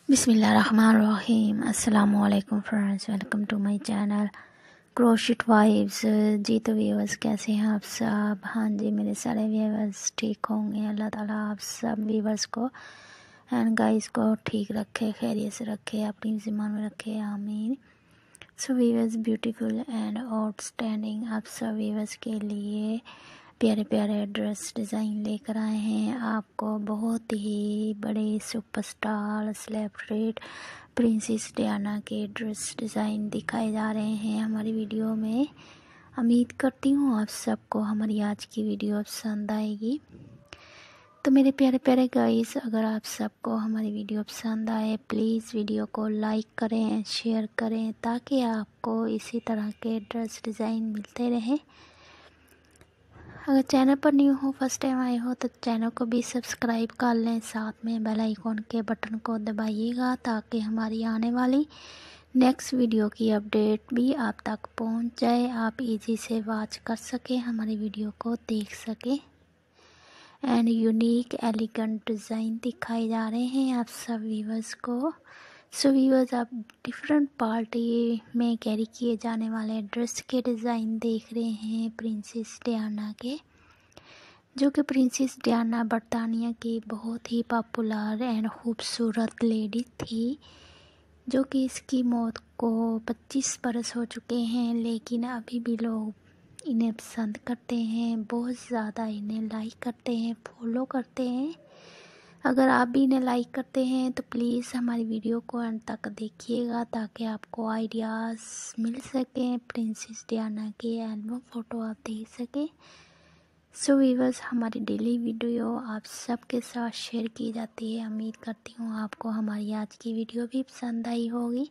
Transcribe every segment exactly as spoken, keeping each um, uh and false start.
बिस्मिल्लाहिर्रहमानिर्रहीम। अस्सलाम वालेकुम friends, welcome to my channel crochet vibes. जी तो व्यूअर्स, कैसे हैं आप सब? हाँ जी, मेरे सारे व्यूअर्स ठीक होंगे। अल्लाह ताला आप सब व्यूअर्स को एंड गाइस को ठीक रखे, खैरियत से रखे, अपनी ज़िम्मा में रखे, आमीन। So viewers, beautiful and outstanding आप सब व्यूअर्स के लिए प्यारे प्यारे ड्रेस डिज़ाइन लेकर आए हैं। आपको बहुत ही बड़े सुपरस्टार सेलिब्रिटी प्रिंसेस डायना के ड्रेस डिज़ाइन दिखाए जा रहे हैं हमारी वीडियो में। उम्मीद करती हूँ आप सबको हमारी आज की वीडियो पसंद आएगी। तो मेरे प्यारे प्यारे गाइस, अगर आप सबको हमारी वीडियो पसंद आए प्लीज़ वीडियो को लाइक करें, शेयर करें, ताकि आपको इसी तरह के ड्रेस डिज़ाइन मिलते रहें। अगर चैनल पर न्यू हो, फर्स्ट टाइम आए हो, तो चैनल को भी सब्सक्राइब कर लें, साथ में बेल आइकॉन के बटन को दबाइएगा ताकि हमारी आने वाली नेक्स्ट वीडियो की अपडेट भी आप तक पहुंच जाए, आप इजी से वॉच कर सकें, हमारी वीडियो को देख सकें। एंड यूनिक एलिगेंट डिज़ाइन दिखाए जा रहे हैं आप सब व्यूअर्स को। सो व्यूअर्स, आप डिफरेंट पार्टी में कैरी किए जाने वाले ड्रेस के डिज़ाइन देख रहे हैं प्रिंसेस डायना के, जो कि प्रिंसेस डायना बरतानिया की बहुत ही पॉपुलर एंड खूबसूरत लेडी थी, जो कि इसकी मौत को पच्चीस बरस हो चुके हैं, लेकिन अभी भी लोग इन्हें पसंद करते हैं, बहुत ज़्यादा इन्हें लाइक करते हैं, फॉलो करते हैं। अगर आप भी इन्हें लाइक करते हैं तो प्लीज़ हमारी वीडियो को अंत तक देखिएगा ताकि आपको आइडियाज़ मिल सकें, प्रिंसेस डायना की एल्बम फ़ोटो आप देख सकें। सो व्यूअर्स, हमारी डेली वीडियो आप सबके साथ शेयर की जाती है। उम्मीद करती हूँ आपको हमारी आज की वीडियो भी पसंद आई होगी।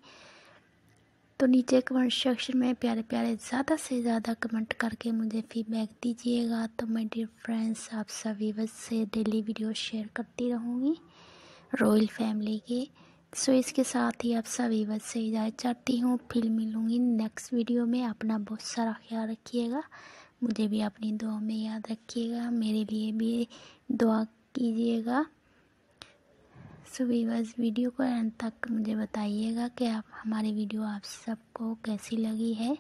तो नीचे कमेंट सेक्शन में प्यारे प्यारे ज़्यादा से ज़्यादा कमेंट करके मुझे फीडबैक दीजिएगा। तो माय डियर फ्रेंड्स, आप सभी व्यूअर्स से डेली वीडियो शेयर करती रहूँगी रॉयल फैमिली के। सो इसके साथ ही आप सभी व्यूअर्स से इजाज़त चाहती हूँ, फिर मिलूँगी नेक्स्ट वीडियो में। अपना बहुत सारा ख्याल रखिएगा, मुझे भी अपनी दुआ में याद रखिएगा, मेरे लिए भी दुआ कीजिएगा। सो व्यूअर्स, वीडियो को अंत तक मुझे बताइएगा कि आप हमारी वीडियो आप सबको कैसी लगी है।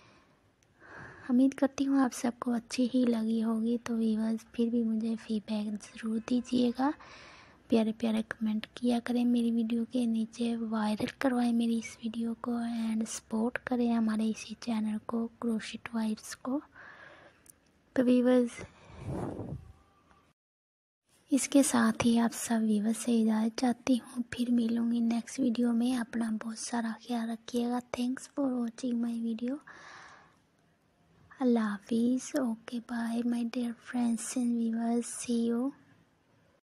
उम्मीद करती हूँ आप सबको अच्छी ही लगी होगी। तो व्यूअर्स, फिर भी मुझे फीडबैक ज़रूर दीजिएगा, प्यारे प्यारे कमेंट किया करें, मेरी वीडियो के नीचे वायरल करवाएं मेरी इस वीडियो को एंड सपोर्ट करें हमारे इसी चैनल को क्रोशिट वाइब्स को। तो व्यूअर्स, इसके साथ ही आप सब व्यूअर्स से इजाज़त चाहती हूँ, फिर मिलूँगी नेक्स्ट वीडियो में। अपना बहुत सारा ख्याल रखिएगा। Thanks for watching my video. अल्लाह हाफिज़। Okay bye my dear friends and viewers, see you.